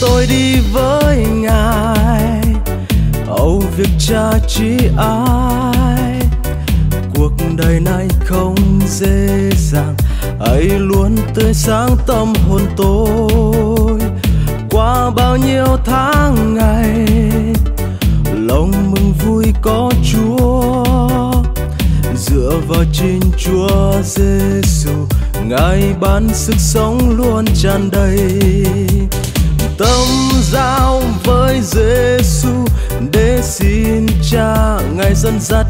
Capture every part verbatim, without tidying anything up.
tôi đi với Ngài, âu việc Cha chỉ ai. Cuộc đời này không dễ dàng, hãy luôn tươi sáng tâm hồn tôi. Qua bao nhiêu tháng ngày, lòng mừng vui có Chúa. Dựa vào chính Chúa Giêsu, Ngài ban sức sống luôn tràn đầy. Tâm giao với Giêsu để xin Cha Ngài dẫn dắt.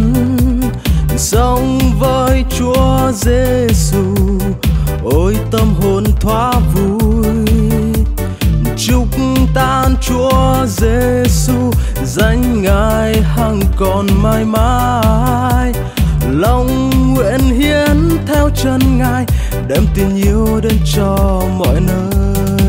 Sống với Chúa Giêsu, ôi tâm hồn thoa vui. Chúc tan Chúa Giêsu, danh Ngài hằng còn mãi mãi. Lòng nguyện hiến theo chân Ngài, đem tình yêu đến cho mọi nơi.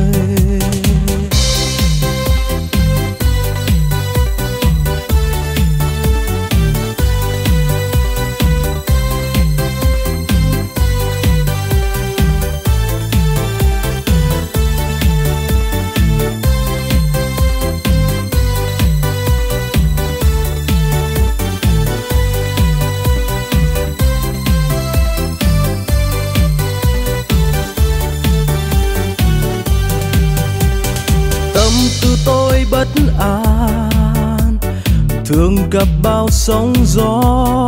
Bất an thường gặp bao sóng gió,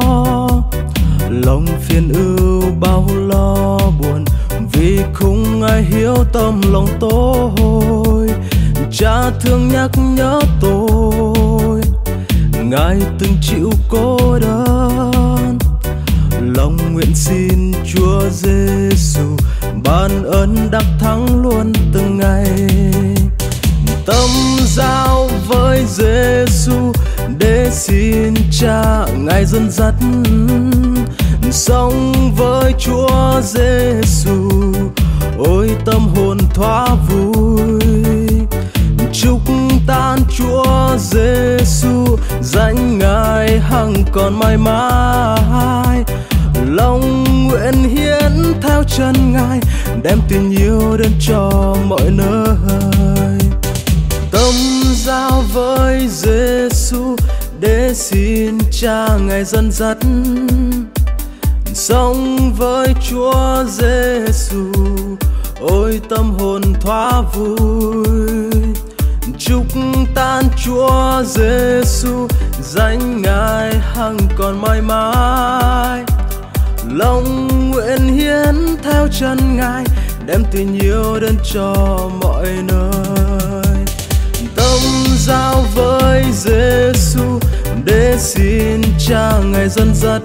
lòng phiền ưu bao lo buồn, vì không ai hiểu tâm lòng tôi. Cha thương nhắc nhớ tôi, Ngài từng chịu cô đơn. Lòng nguyện xin Chúa Giêsu ban ơn đắc thắng luôn từng ngày. Tâm giao với Giêsu để xin Cha Ngài dẫn dắt. Sống với Chúa Giêsu, ôi tâm hồn thoa vui. Chúc tan Chúa Giêsu, danh Ngài hằng còn mãi mãi. Lòng nguyện hiến theo chân Ngài, đem tình yêu đến cho mọi nơi. Tâm giao với Giêsu để xin Cha Ngài dẫn dắt. Sống với Chúa Giêsu, ôi tâm hồn thoa vui. Chúc tan Chúa Giêsu, danh Ngài hằng còn mãi mãi. Lòng nguyện hiến theo chân Ngài, đem tình yêu đến cho mọi nơi. Tâm giao với Giêsu để xin Cha Ngài dẫn dắt.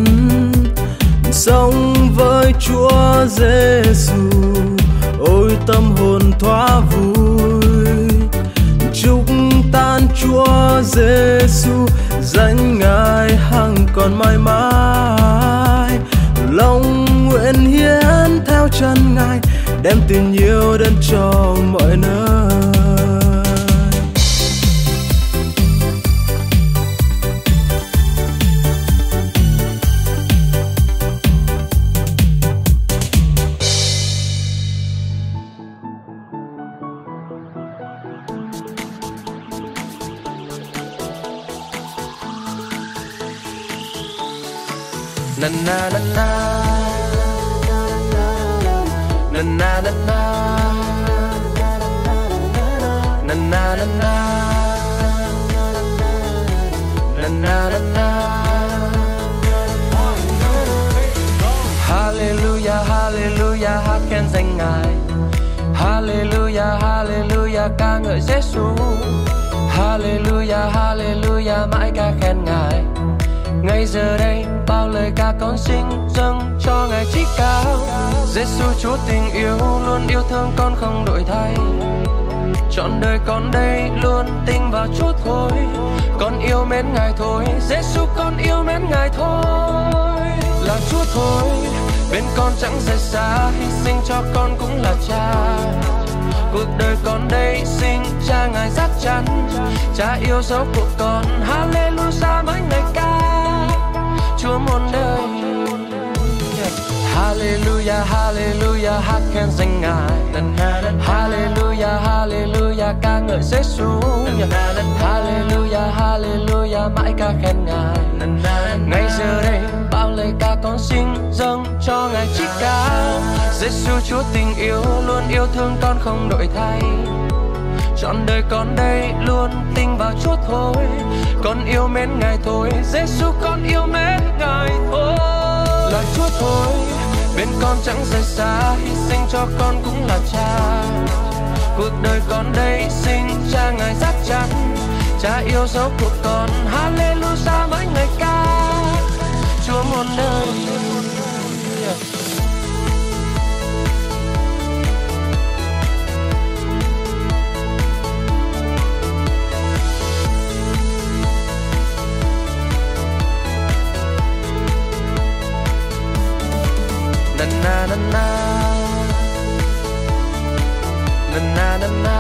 Sống với Chúa Giêsu, ôi tâm hồn thoa vui. Chúc tan Chúa Giêsu, danh Ngài hằng còn mãi mãi. Lòng nguyện hiến theo chân Ngài, đem tình yêu đến cho mọi nơi. Na na na na na na na na na na na na na na na. Hallelujah, hallelujah, hát khen danh Ngài. Hallelujah, hallelujah, ca ngợi Giêsu. Hallelujah, hallelujah, mãi ca khen Ngài. Ngay giờ đây bao lời ca con xin dâng cho Ngài chí cao. Giêsu Chúa tình yêu luôn yêu thương con không đổi thay. Trọn đời con đây luôn tin vào Chúa thôi. Con yêu mến Ngài thôi, Giêsu con yêu mến Ngài thôi. Là Chúa thôi, bên con chẳng rời xa, hy sinh cho con cũng là Cha. Cuộc đời con đây xin Cha Ngài dắt chắn. Cha yêu dấu của con, hallelujah mỗi ngày ca Chúa muôn đời. Hallelujah, Hallelujah, hát khen danh Ngài. Hallelujah, Hallelujah, ca ngợi Giêsu. Hallelujah, Hallelujah, mãi ca khen Ngài. Ngay giờ đây bao lời ca con xin dâng cho Ngài chí cao. Giêsu Chúa tình yêu luôn yêu thương con không đổi thay. Trọn đời con đây luôn tin vào Chúa thôi. Con yêu mến Ngài thôi, Giêsu con yêu mến Ngài thôi. Là Chúa thôi, bên con chẳng rời xa, hy sinh cho con cũng là Cha. Cuộc đời con đây xin Cha Ngài dắt chắn. Cha yêu dấu của con, Hallelujah mỗi ngày ca. Chúa muôn đời. Na na na na na na na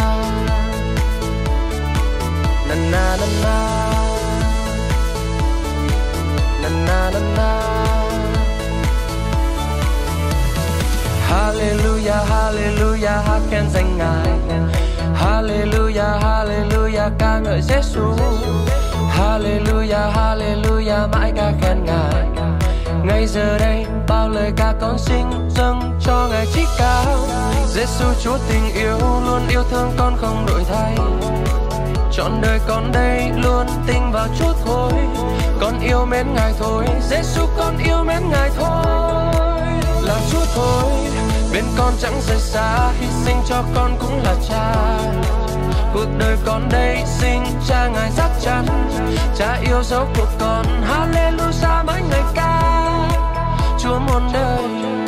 na na na na na na na. Hallelujah, Hallelujah, hát khen danh Ngài. Hallelujah, Hallelujah, ca ngợi Giêsu. Hallelujah, Hallelujah, mãi ca khen Ngài. Ngay giờ đây bao lời ca con xin dâng cho Ngài chí cao. Giêsu Chúa tình yêu luôn yêu thương con không đổi thay. Trọn đời con đây luôn tin vào Chúa thôi. Con yêu mến Ngài thôi, Giêsu con yêu mến Ngài thôi. Là Chúa thôi, bên con chẳng rời xa, hy sinh cho con cũng là Cha. Cuộc đời con đây xin Cha Ngài dắt chắn. Cha yêu dấu của con, Hallelujah mỗi ngày ca. Chúa muôn đời.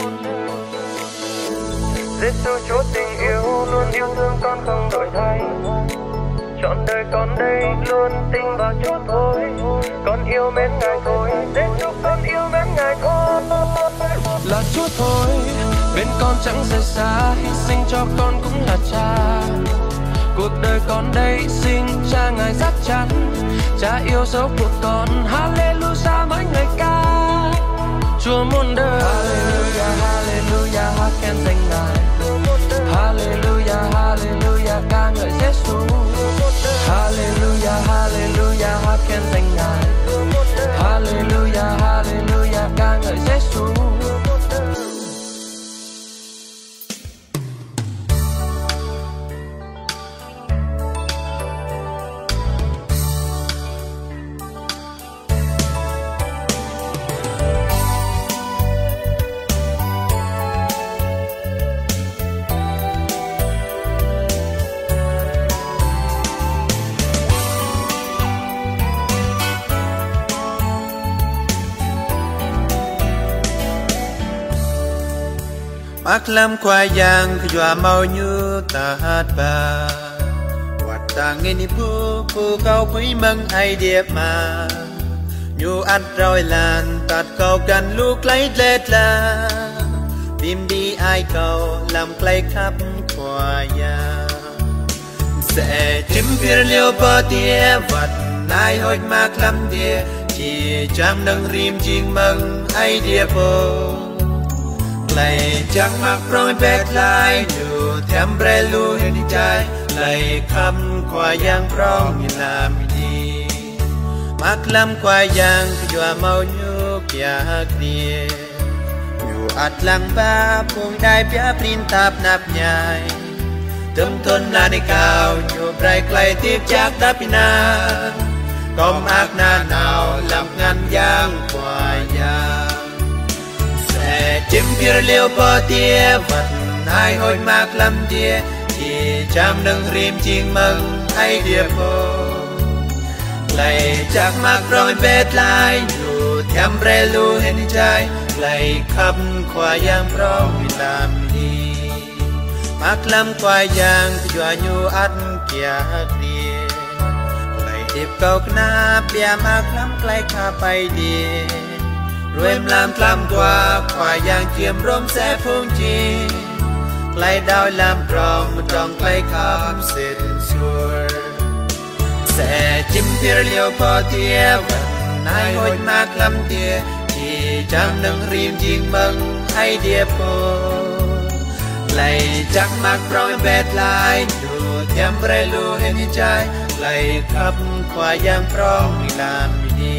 Giêsu Chúa tình yêu luôn yêu thương con không đổi thay. Trọn đời con đây luôn tin vào Chúa thôi. Con yêu mến Ngài thôi, Giêsu con yêu mến Ngài thôi. Là Chúa thôi, bên con chẳng rời xa, hy sinh cho con cũng là Cha. Cuộc đời con đây xin Cha Ngài dắt chắn. Cha yêu dấu của con, Hallelujah mỗi ngày ca. Chúa muôn đời. Hallelujah, Hallelujah, hát khen danh Ngài. Hallelujah, Hallelujah, ca ngợi Giêsu. Hallelujah, Hallelujah, hát khen danh Ngài. Hallelujah, Hallelujah, ca ngợi Giêsu. Aklam kwa yang kujua mau nyu tahat ba. Watang ini pu pu kau kui mang ai điệp mà. Nhu ăn rồi lan tạt cầuกันลูกไกลเล็ดลา Tìm đi ai cầu làm clay khắp qua ya. Sẽ chim phiền liêu bờ tia vật ai hoi mạc lắm tia. Chỉ chẳng nâng rìm chinh mừng ai điệp bồ. Lạy chẳng mặc rong bét lại đủ thêm bre lu hình trái. Lạy khăm qua giang rong nhìn làm đi. Mặc lắm qua giang kujua mau nhu kia kia. Nhu at lang ba pung đai bia prin tap nap nhai. Tâm thôn na đi cao nhu brai clay tiếp chắc đáp na. Công ác na nào làm ngăn giang qua giang. Chim phiền liêu bờ tia vật ai hoi mạc lắm tia. Chỉ chăm nâng rìm chinh mừng ai điệp bồ. Lạy chắc mạc rong bét lại dù thêm bre lu hình trái. Lạy khắp khoa giang rong vì làm đi. Mạc lắm khoa giang kujua nhu ăn kia kia. Lạy điệp cầu kna bia mạc lắm clay khá bay đi. Rồi em làm làm qua khoa giang chiêm rôm sẽ phung chi. Clay đau làm rong một tròn clay khám xịt xuôi. Sẽ chim phiền liêu bờ tia vật ai hoi mạc lắm tia. Chỉ chẳng nâng rìm chinh mừng ไอเดียโปไหลจักมักร้อยแปดลายอยู่เทียมไรรู้เห็นใจไหลขับควายยามพร้อมมีลามมีดี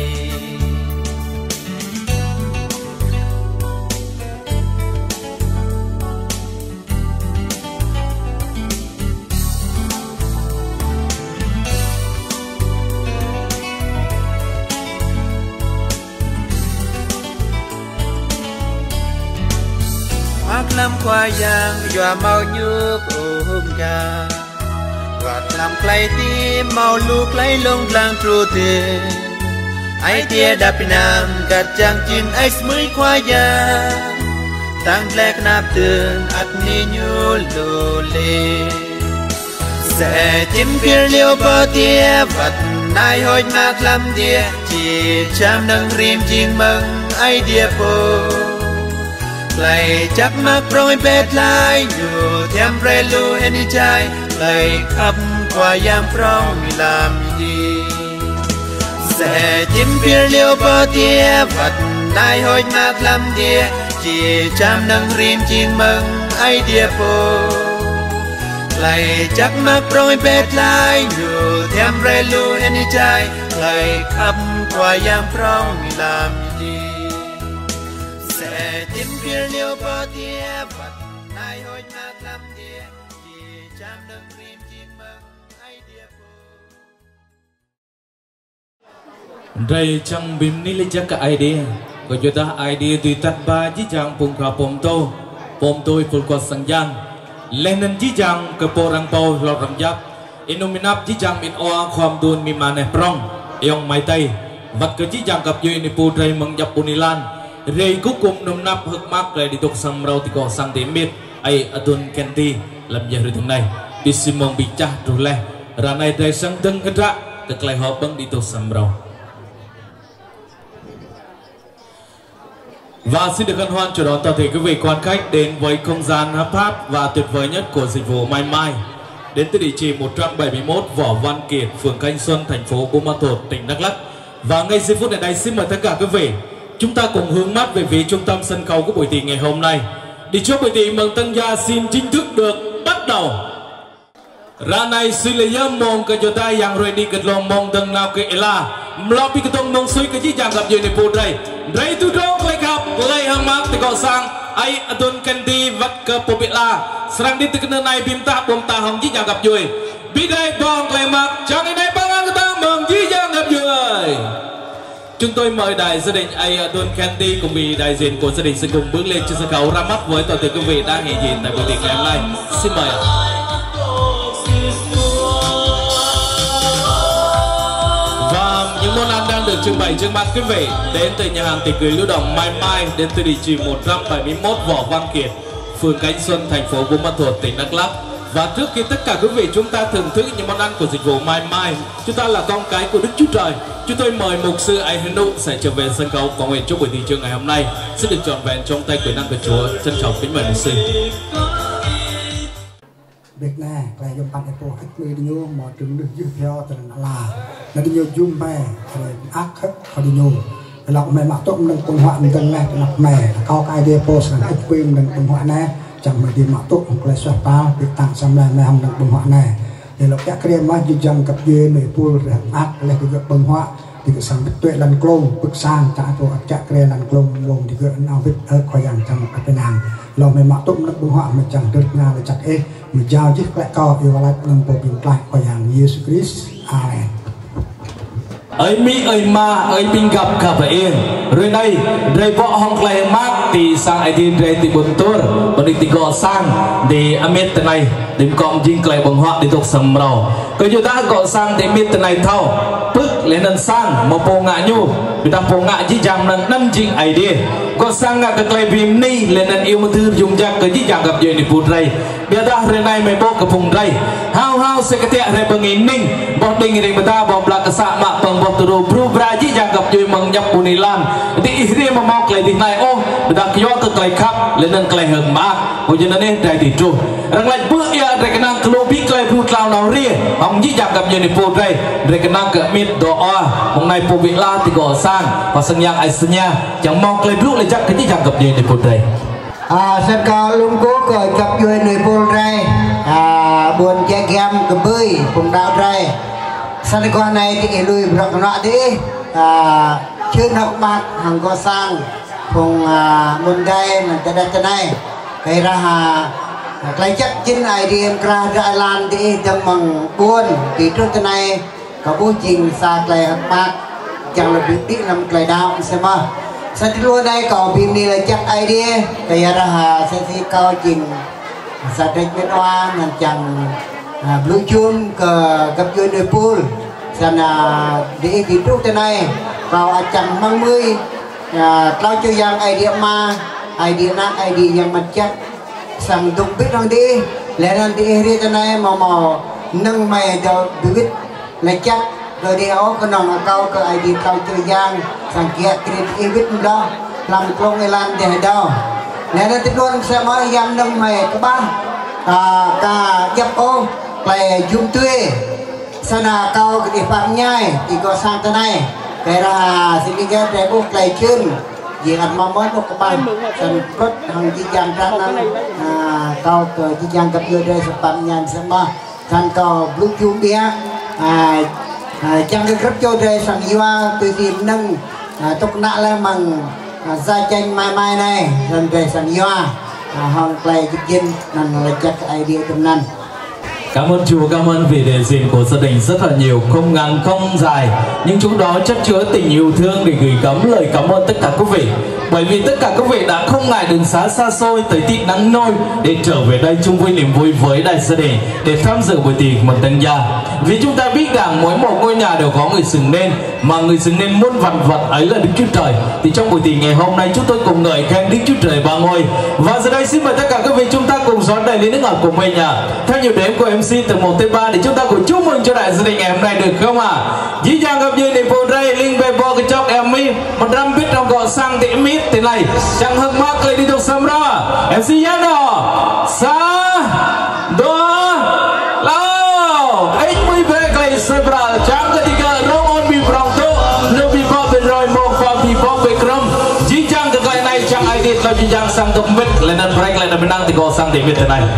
ลำควายยางอย่าเมายุบอุ้มกาวัดลำไกลตีเมาลูกไหลลงกลางตรูเตไอเดียดับไปน้ำกัดจางจินไอสมือควายยางตั้งแปลกนับเตือนอัดนิยูโลเลแสจิ้มเพียเลี้ยวปอเตียวัดนายหอยมากลำเดียจีชามนังริมจิงมึงไอเดียโปไหลจับมักโปรยเป็ดลายอยู่เทียมเรลูเห็นใจไหลขับกว่ายามพร้องมีลามดีแสจิ้มเพียเลี้ยวปอเตียวัดนายหอยมากลำเดียจีจามนังริมจิงมึงไอเดียโปไหลจับมักโปรยเป็ดลายอยู่เทียมเรลูเห็นใจไหลขับกว่ายามพร้องมีลามดีจิ้มเพียเลี้ยวปอเตียวัดนายหอยมากลำเดียจีจามนังริมจิงมึงไอเดียโป Đây chẳng bìm ní lấy chắc cả idea có cho ta idea tùy tắt ba chí chàng phùng khả bồm tô bồm tôi phùl quạt sang giang lên nên chí chàng cơ bồ răng bầu lọt răng giáp inominap chí chàng min oa khoam tuôn mi mane prong yong mai tay vật cơ chí chàng cặp duyên ni pu trai mừng dập unilan rei kukum num nap hực mắc lại đi tục sang rau thì có sang đến miệt ai atun kenti làm gì rồi thằng này đi xin mong bị cha rồi lẽ ra này trai sang tân hết ra cực lại họ bưng đi tục sang rau và xin được hân hoan chào đón toàn thể quý vị quan khách đến với không gian hấp pháp và tuyệt vời nhất của dịch vụ Mai Mai đến từ địa chỉ một trăm bảy mươi mốt Võ Văn Kiệt, phường Thanh Xuân, thành phố Buôn Ma Thuột, tỉnh Đắk Lắk. Và ngay giây phút này đây xin mời tất cả quý vị chúng ta cùng hướng mắt về phía trung tâm sân khấu của buổi tiệc ngày hôm nay. Đi chúc buổi tiệc mừng tân gia xin chính thức được bắt đầu. Ra này xin lấy yếm mong cái chỗ ta yang ready cái lòng mong tân nào cái là mlopi cái tông mong suy cái gì chẳng gặp gì để phụ đây. Đây tu trông lấy gặp lấy hàng mắc thì gọi sang ai atun kanti vật ke popila serang di tekena nai bimta bom ta hong ji gặp vui bi đây bong lấy mắc chẳng đi đây bang người ta mừng ji gặp vui. Chúng tôi mời đại gia đình ai atun kanti cùng vì đại diện của gia đình sẽ cùng bước lên trên sân khấu ra mắt với toàn thể quý vị đang hiện diện tại buổi tiệc ngày hôm nay. Xin mời. Những món ăn đang được trưng bày trước mắt quý vị đến từ nhà hàng tiệc cưới lưu động Mai Mai, đến từ địa chỉ một trăm bảy mươi mốt Võ Văn Kiệt, phường Khánh Xuân, thành phố Buôn Ma Thuột, tỉnh Đắk Lắk. Và trước khi tất cả quý vị chúng ta thưởng thức những món ăn của dịch vụ Mai Mai, chúng ta là con cái của Đức Chúa Trời. Chúng tôi mời mục sư Ai Hên Nụ sẽ trở về sân khấu và nguyện chúc buổi thị trường ngày hôm nay sẽ được trọn vẹn trong tay quyền năng của Chúa. Trân trọng kính mời mục sư. Việt Nam, cái dòng bạn của khách người đi nhô mà trứng được dư theo từ là là đi nhô zoom bè rồi ác khách họ đi nhô lọc mẹ mặc tốt nâng công họa mình cần này lọc mẹ cao cái idea post là khách quên nâng công họa này chẳng mà đi mặc tốt một cái xoay pa bị tặng xong này mẹ không nâng công họa này để lọc các cái mà dư dần cặp dê người pul rồi ác là cái việc công họa thì cái sáng tuệ lần clone bức sang trả của các cái lần clone gồm thì cái nào biết ở khỏi dàn trong các cái nàng lọc mẹ mặc tốt nâng công họa mà chẳng được nga là chặt ế mình giao chiếc lại co yêu lại nâng bộ bình lại khỏi dàn Jesus Christ. Amen. Ấy mi ấy ma ấy pin gặp cả vậy rồi đây rồi vợ hong lại mát thì sang ai đi rồi thì buồn tour còn đi thì gọi sang để amit thế này đến con jing lại bằng họ đi tục sầm rau cái chúng ta gọi sang để mit thế này thâu bước lên nâng sang một bộ ngã nhu người ta bộ ngã chỉ chẳng nâng năm jing ai đi gọi sang ngã cái cây bìm ni lên nâng yêu một thứ dùng chắc cái chỉ chẳng gặp gì để phụt đây bây giờ rồi này mấy bộ cái vùng đây hao hao sẽ cái tiệm này bằng nghìn ninh bọt đình thì người ta bọt là cái sạ mạ bằng bọt từ bru bra chỉ chẳng gặp gì bằng nhập unilan thì ý mà mau cái thì này ô người ta kêu cái cây khắp lên nâng cây hừng mát hồi giờ nó nên đại thì true rằng lại bước ya rồi cái năng club biết cây bru lao nào riêng ông chỉ chẳng gặp gì để phụt đây rồi cái năng cái mít đồ o hôm nay phù vị la thì gọi sang và sang yang ai sang nha chẳng mau cây bru lại chắc cái chỉ chẳng gặp gì để phụt đây. à sân cao lung cố cởi cặp vui nơi bồn ray à buồn che gam cái bơi cùng đạo ray sân cao này thì lui bọc nọ đi à chưa học bạc hàng có sang cùng à buồn gai mình ta đặt này cái ra hà cái chắc chính ai đi em ra ra lan đi đâm bằng buồn thì trước thế này có bố trình xa cái học bạc chẳng là việc biết làm cái đạo xem mà sân luôn đây có phim này là chắc ai đi cái ra hà sẽ thi cao trình sa trách bên hoa là chẳng blue chum cờ gặp vui nơi pool sân đi thì trước thế này vào chẳng mang mươi lao cho yang ai đi mà ai đi nát ai đi yang mặt chắc sang tung biết rằng đi lẽ rằng đi đi thế này mà mò nâng mày cho biết là chắc rồi đi áo cái nòng ở cao cái ai đi cao chơi giang sang kia cái biết đó làm công người làm để đâu lẽ ra tiếp luôn sẽ nói giang nâng mày các bác à cả chấp ô lại chung tươi sao nào cao cái phạm nhai thì có sang thế này cái là xin cái cái bút lại chân vì ăn mắm mới một cái bàn cần rất hàng chi giang ra năng à cao cái chi giang gặp vô đây sẽ phạm nhai sẽ mà thành cao lúc chung bia à chẳng được rất cho đây sang yêu từ tìm nâng tục nạ lên bằng gia tranh mai mai này lần về sang yêu hòn play giúp dân nằm là chắc idea tâm năng. Cảm ơn Chúa, cảm ơn vì đề diện của gia đình rất là nhiều, không ngắn không dài, nhưng chúng đó chất chứa tình yêu thương để gửi gắm lời cảm ơn tất cả quý vị. Bởi vì tất cả quý vị đã không ngại đường xá xa xôi tới tít nắng nôi để trở về đây chung vui niềm vui với đại gia đình để tham dự buổi tiệc mừng tân gia. Vì chúng ta biết rằng mỗi một ngôi nhà đều có người xứng nên, mà người xứng nên muôn vạn vật ấy là Đức Chúa Trời. Thì trong buổi tiệc ngày hôm nay chúng tôi cùng ngợi khen Đức Chúa Trời ba ngôi. Và giờ đây xin mời tất cả quý vị chúng ta cùng đón đầy ly nước ngọt của mình nhá. Theo nhịp đếm của em xê từ một tới ba để chúng ta cùng chúc mừng cho đại gia đình ngày hôm nay được không ạ? Dĩ dàng gặp như niềm vui đây linh về bò cái chọc em mi một trăm biết trong gõ sang tỉ mít thế này chẳng hưng mắc lại đi tục sớm ra em xê nhá đó sa dua lao eight mươi về cái sebra chẳng ketiga rong on bi bronto lebih bom bên rồi một pha bi bom về krom dĩ dàng cái cái này chẳng ai đi là dĩ dàng sang tục mít lên ăn break lên ăn benang thì gõ sang tỉ mít thế này.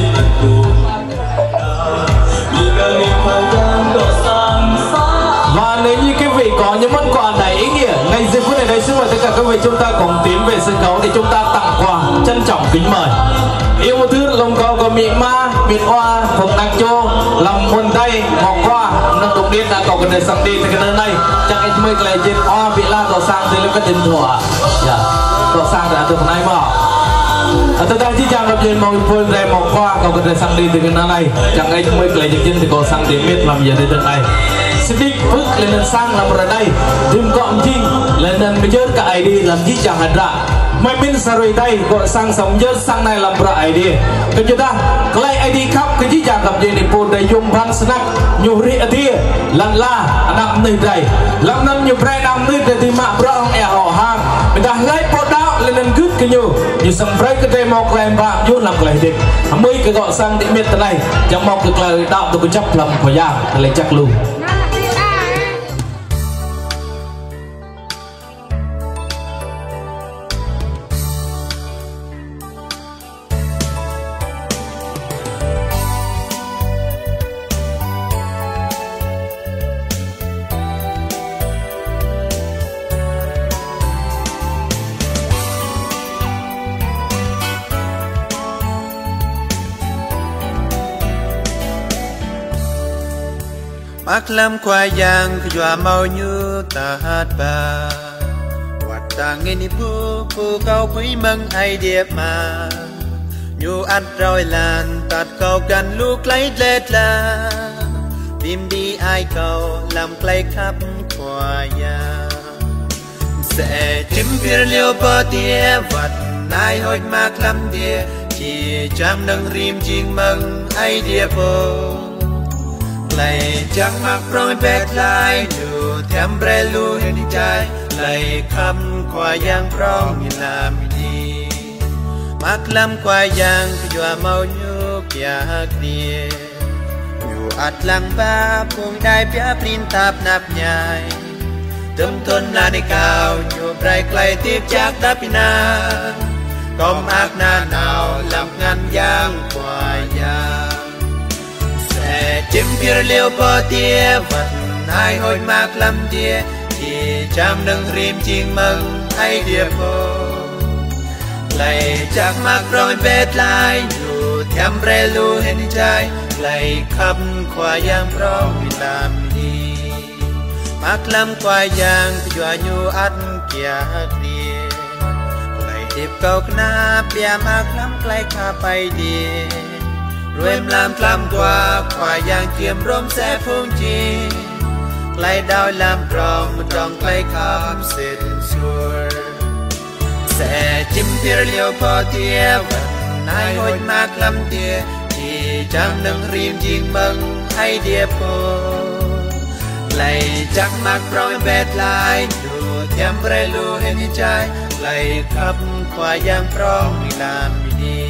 Và nếu như quý vị có những món quà đầy ý nghĩa, ngay giây phút này đây xin mời tất cả quý vị chúng ta cùng tiến về sân khấu để chúng ta tặng quà, trân trọng kính mời. Yêu một thứ lồng cầu của mỹ ma, miền hoa, thuộc đặc châu, lòng buồn tay, ngọc hoa, nâng đồng điên đã cầu cần đời sang đi từ cái nơi này. Chắc anh mới lại trên hoa bị la đỏ sang từ lên cái tiền thủa, dạ, đỏ sang đã từ nay mà. Ở đây chỉ chẳng gặp gì một phơi rèm một hoa cầu cần đời sang đi từ cái nơi này. Chẳng anh mới lại trên từ cầu sang đến miệt làm gì đến nơi này. Sedikit phước lên lên sang làm ở đây tìm gọn chinh lên lên bây giờ cả ai đi làm gì chẳng hạt ra mai bên sợi đây gọi sang sống giờ sang này làm ra ai đi cái chúng ta cái ai đi khắp cái gì chẳng gặp gì để buồn đầy dùng ban snack nhiều rỉ ở đây lần la năm nơi đây năm năm nhiều prai năm nơi để tìm mạng brown e họ hàng người ta lấy bộ đạo lên lên good cái nhiều như sầm prai cái đây một làm bạc vô làm cái đi mới cái gọi sang để miệt này chẳng mong được lời đạo tôi chấp lòng của giang lại chắc luôn. Ác lắm khoai giang khi dọa mau như ta hát ba Quạt ta nghe ni bố bố cao quý mừng ai đẹp mà Nhu ăn rồi làn tạt cầu gần lúc lấy lết là Tìm đi ai cầu làm clay khắp khoai giang Sẽ chim phía liêu bơ tía vật ai hôi mạc lắm tía Chỉ chẳng nâng rìm chinh mừng ai đẹp bố Lại chẳng mặc rong bẹt lại Dù thèm bre lưu đi trái Lại khăm qua giang rong như làm đi Mặc lắm qua giang khi dọa mau như kia kia Dù át lăng ba buông đai bia plin tạp nạp nhai Tâm thôn là đi cao Dù brai clay tiếp chắc đáp na Công ác na nào làm ngăn giang qua giang sẽ chim kia liêu bờ tia vật ai hôi mạc lâm tia thì chăm nâng rim chiên mừng ai điệp hồ lại chắc mạc rồi bết lại dù thêm re lu hên trai lại khắp qua giang pro vì làm đi mạc lâm qua giang dọa nhu ăn kia đi lại điệp câu na bia mạc lâm lại khá bay đi rồi em làm làm qua qua giang chiêm rôm sẽ phun chi lại đau làm rong trong lại khắp xịt xuôi sẽ chim phía liêu bờ tia vẫn ai hôi mạc lâm tia chỉ chẳng nâng rim chiên mừng hay điệp hồ lại chắc mạc rồi bết lại dù thêm re lu hên trai lại khắp qua giang prong làm đi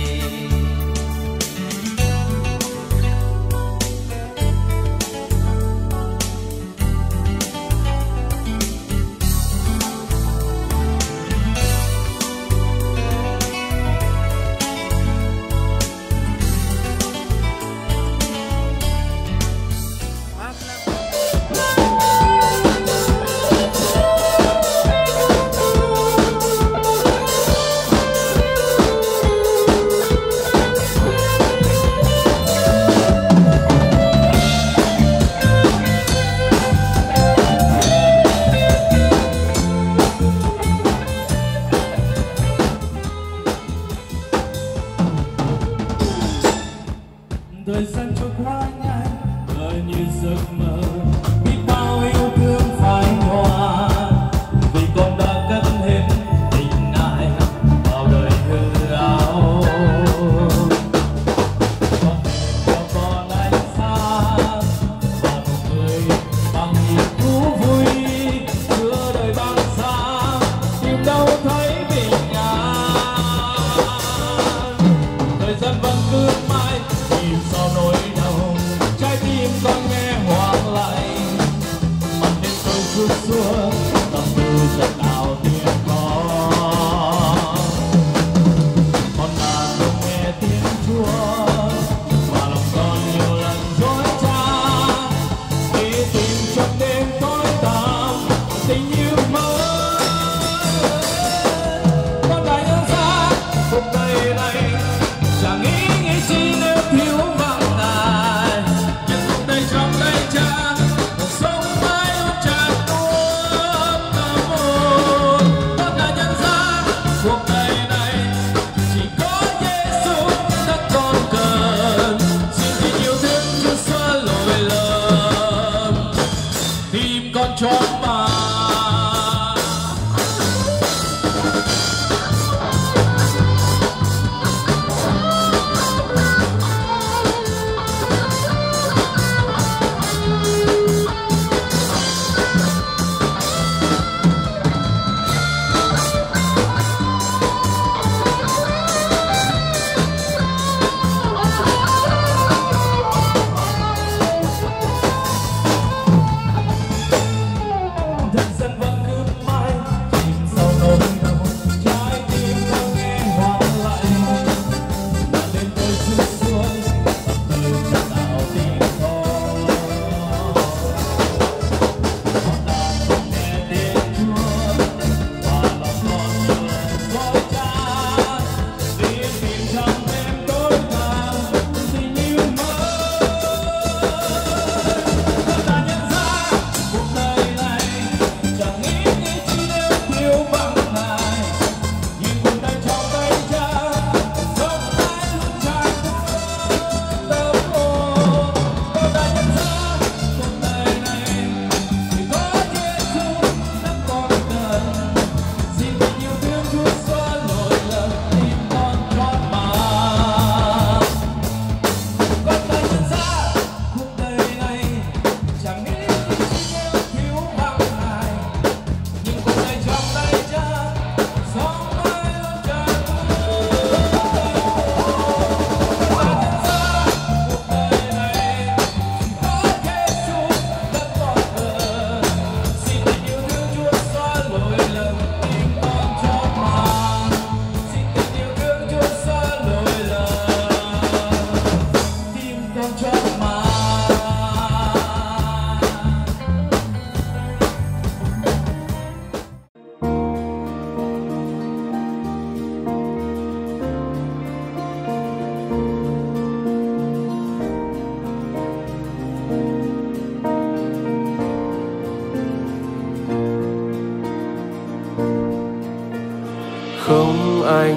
thời gian trôi qua nhanh đời như giấc mơ biết bao yêu thương phai nhòa vì con đã cất hết tình ai vào đời hư ảo con cho con anh xa và một người bằng niềm thú vui giữa đời bằng xa tìm đâu thấy bình an thời gian vẫn cứ mãi tìm sau nỗi đau trái tim con nghe hoang lạnh mặt đêm tôi chút xuống tâm tư giật ảo tiếng con con đã không nghe tiếng Chúa và lòng con nhiều lần dối trá đi tìm trong đêm tối tăm tình như mơ con đã nhận ra cuộc đời này chẳng nghĩ nghĩ chi nếu thiếu vắng ta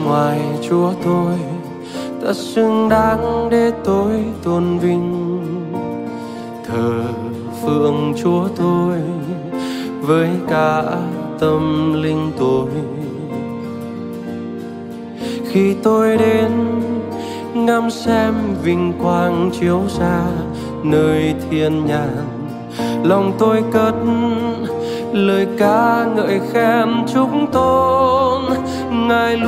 ngoài Chúa tôi, ta xứng đáng để tôi tôn vinh. Thờ phượng Chúa tôi với cả tâm linh tôi. Khi tôi đến ngắm xem vinh quang chiếu ra nơi thiên nhàn, lòng tôi cất lời ca ngợi khen chúc tôn Ngài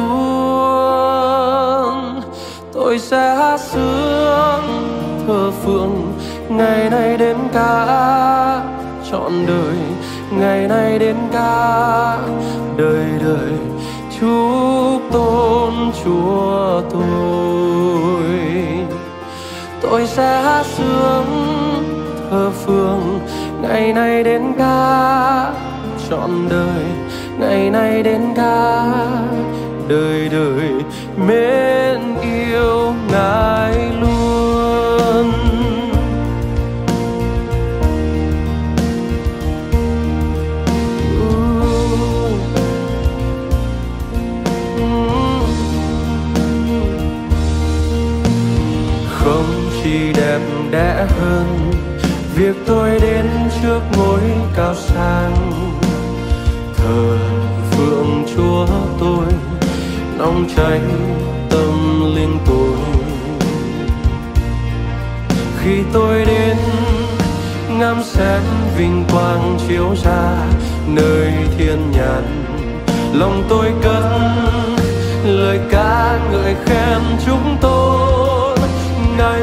luôn. Tôi sẽ hát sướng thờ phượng ngày nay đến cả trọn đời, ngày nay đến cả đời đời chúc tôn Chúa tôi. Tôi sẽ hát sướng thờ phượng ngày nay đến cả trọn đời, ngày nay đến cả đời đời mến yêu Ngài luôn. Không chỉ đẹp đẽ hơn việc tôi đến trước ngôi cao sang, thờ phượng Chúa tôi nóng cháy tâm linh tôi. Khi tôi đến ngắm xem vinh quang chiếu ra nơi thiên nhàn, lòng tôi cất lời ca ngợi khen chúng tôn Ngài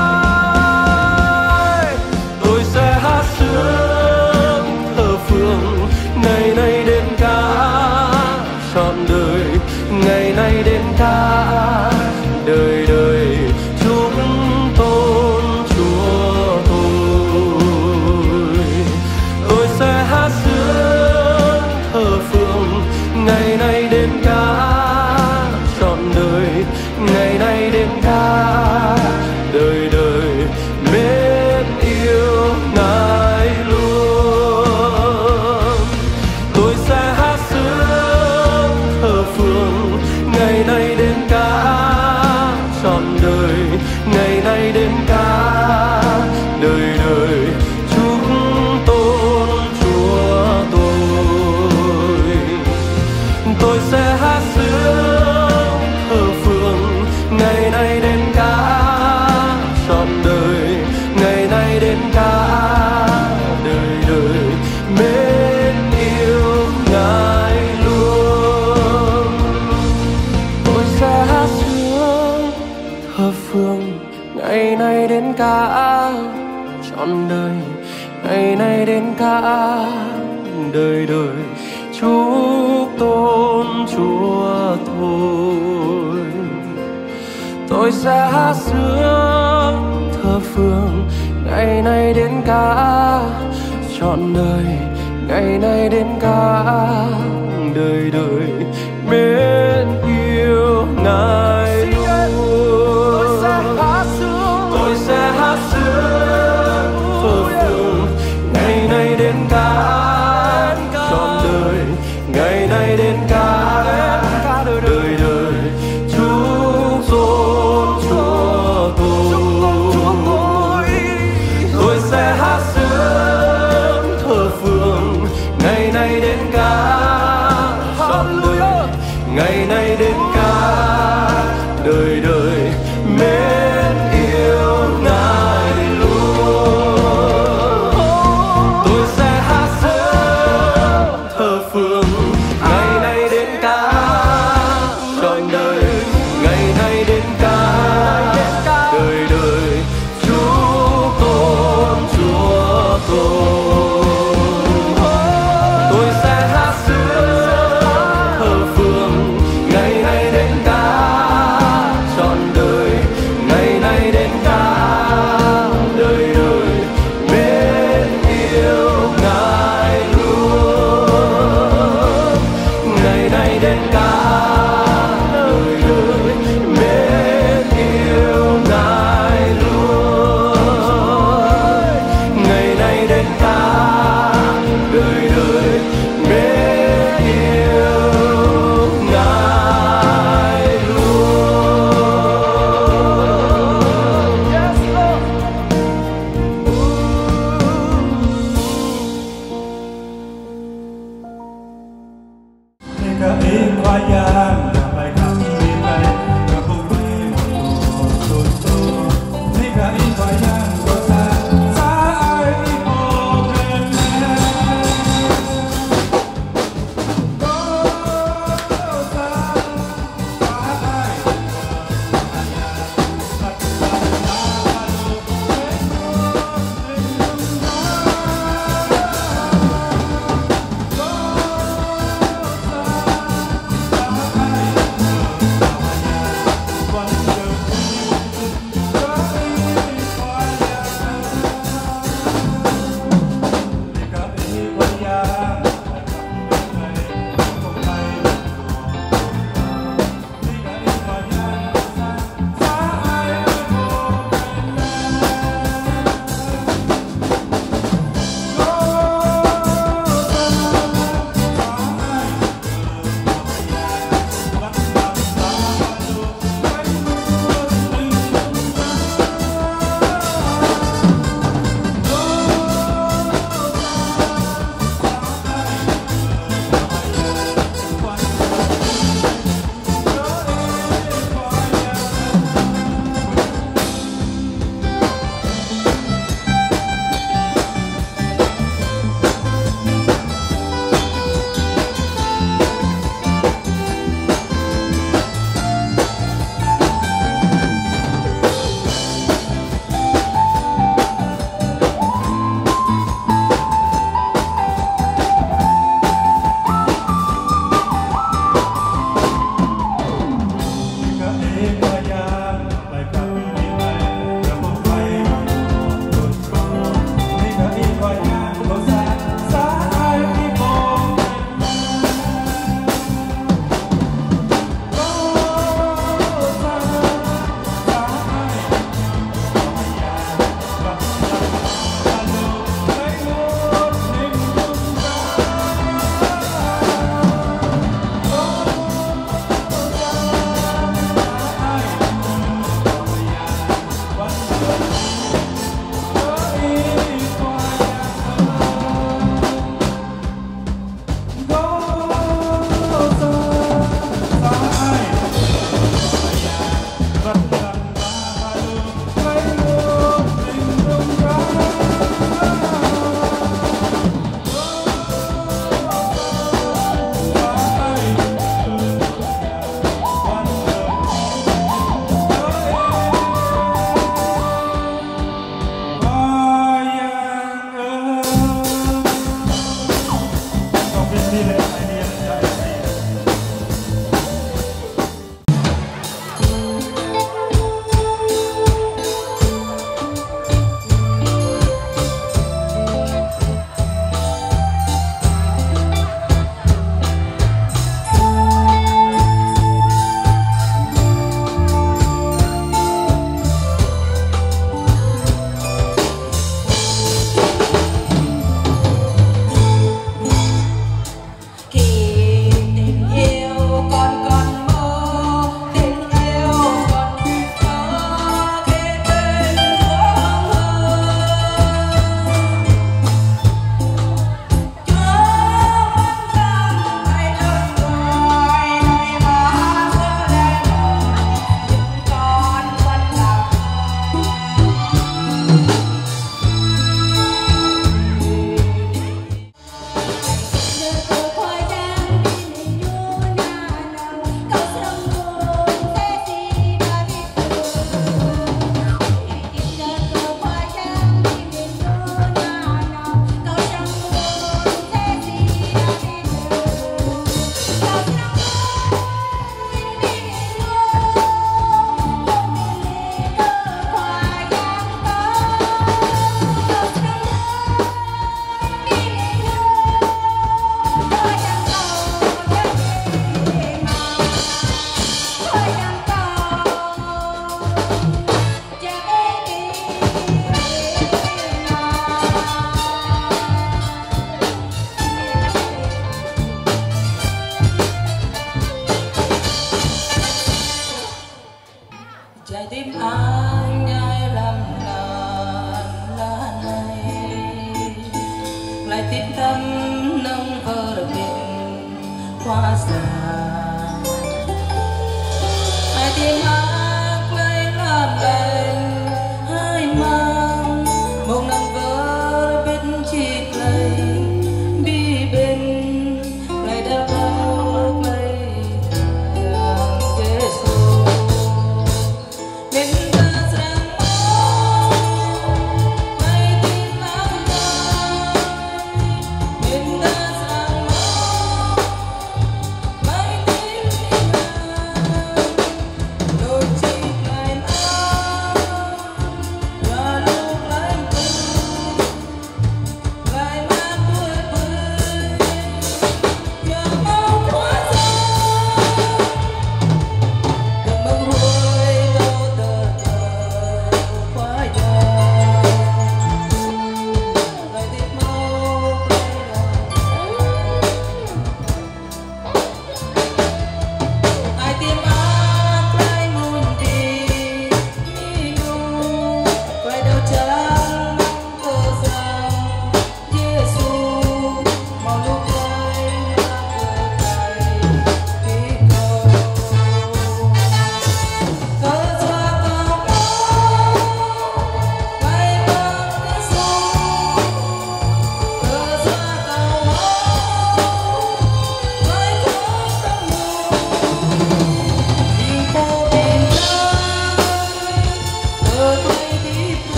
mãi. Tôi sẽ hát sướng thờ phượng ngày nay đến cả trọn đời, ngày nay đến cả đời đời chúc tôn Chúa tôi. Tôi sẽ hát sướng thờ phượng ngày nay đến cả trọn đời, ngày nay đến cả đời đời mến yêu Ngài luôn. Tôi sẽ hát sướng thờ phượng ngày nay đến cả trọn đời, ngày nay đến cả đời đời chúc tôn Chúa tôi. Tôi sẽ hát sướng thờ phượng ngày nay đến cả trọn đời, ngày nay đến cả đời đời mến yêu Ngài luôn. Tôi sẽ hát sướng thờ phượng ngày nay đến cả trọn đời, ngày nay đến cả đời đời chúc tôn Chúa thôi. Tôi sẽ hát sướng thờ phượng ngày nay đến cả trọn đời, ngày nay đến cả đời đời mến yêu Ngài luôn. Tôi sẽ hát sướng, tôi sẽ hát sướng thờ phượng ngày nay đến cả trọn đời, ngày nay đến cả đời đời chúc tôn Chúa tôi. Tôi sẽ hát sướng thờ phượng ngày nay đến cả trọn đời, ngày nay đến cả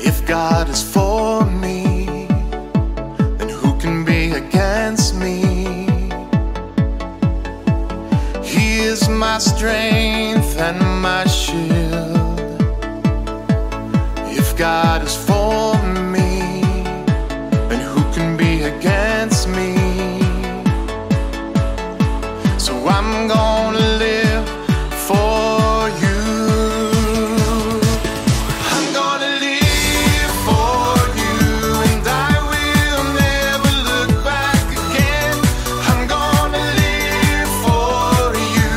If God is for me, then who can be against me? He is my strength and my shield. If God is for me, then who can be against me? So I'm gonna live for you. I'm gonna live for you, and I will never look back again. I'm gonna live for you,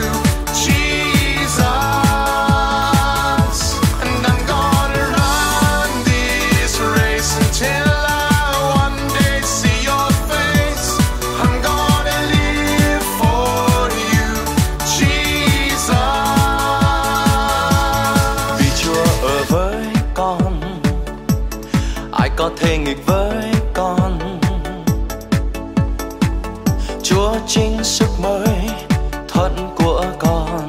Jesus. And I'm gonna run this race until I one day see your face. I'm gonna live for you, Jesus. Vì Chúa ở với con, ai có thể nghịch với con. Chúa chính sức mới thuận của con.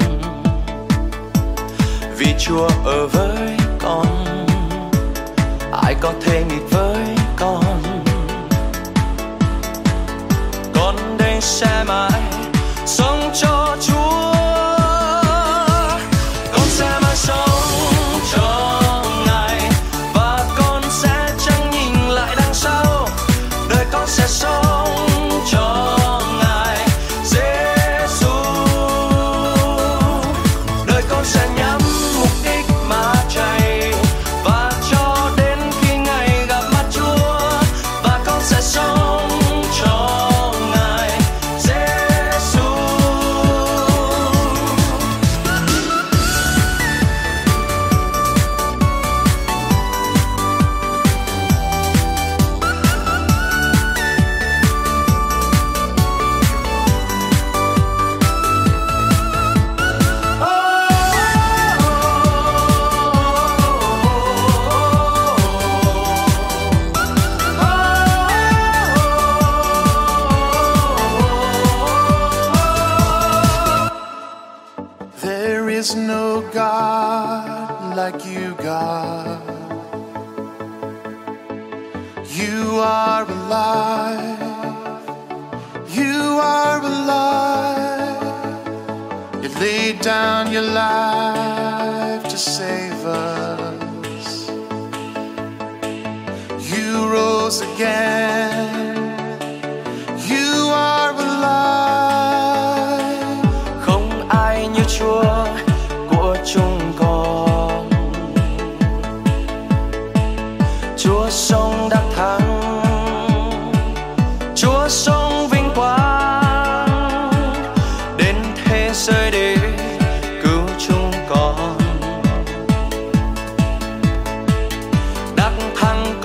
Vì Chúa ở với con, ai có thể nghịch với con. Con đây sẽ mãi sống cho Chúa. Con sẽ mãi sống cho Ngài, và con sẽ chẳng nhìn lại đằng sau. Đời con sẽ sống cho Ngài, Giê-xu. Đời con sẽ nhắm mục đích mà chạy, và cho đến khi ngày gặp mặt Chúa. Và con sẽ sống cho Ngài, Giê-xu. There is no God like you, God. You are alive. You are alive. You laid down your life to save us. You rose again. You are alive. Không ai như Chúa của chúng con. Chúa sống đắc thắng, Chúa sống vinh quang, đến thế giới để cứu chúng con. Đắc thắng